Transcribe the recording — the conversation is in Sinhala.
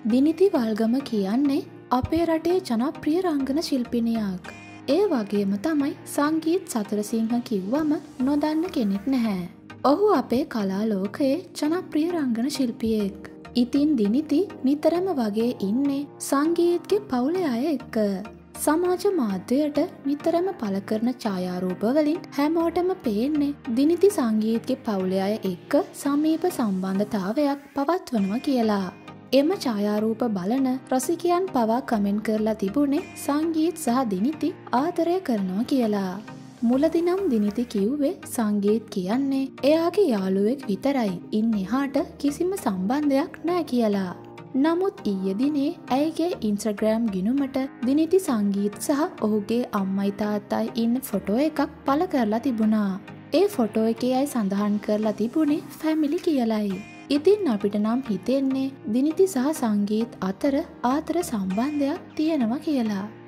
දිනිති වල්ගම කියන්නේ අපේ රටේ ජනප්‍රිය රංගන ශිල්පිනියක්. ඒ වගේම තමයි සංගීත් සතරසිංහ කිව්වම නොදන්න කෙනෙක් නැහැ. ඔහු අපේ කලා ලෝකයේ ජනප්‍රිය රංගන ශිල්පියෙක්. ඉතින් දිනිති නිතරම වගේ ඉන්නේ සංගීත්ගේ පවුලේ අය එක්ක. සමාජ මාධ්‍යයට නිතරම පළ කරන ඡායාරූපවලින් හැමෝටම පේන්නේ දිනිති සංගීත්ගේ පවුලේ අය එක්ක සමීප සම්බන්ධතාවයක් පවත්වනවා කියලා. එම ඡායාරූප බලන රසිකයන් පවා කමෙන්ට් කරලා තිබුණේ සංගීත් සහ දිනිති ආදරය කරනවා කියලා. මුලදී නම් දිනිති කිව්වේ සංගීත් කියන්නේ එයාගේ යාළුවෙක් විතරයි. ඉන් එහාට කිසිම සම්බන්ධයක් නැහැ කියලා. නමුත් ඊයේ දිනේ ඇයගේ ඉන්ස්ටාග්‍රෑම් ගිණුමට දිනිති සංගීත් සහ ඔහුගේ අම්මයි තාත්තයි ඉන්න ෆොටෝ එකක් පළ කරලා තිබුණා. ඒ ෆොටෝ එකේ අය සඳහන් කරලා තිබුණේ ෆැමිලි කියලයි. ඉතින් අපිට නම් හිතෙන්නේ දිනිති සහ සංගීත් අතර ආදර සම්බන්ධයක් තියෙනවා කියලා.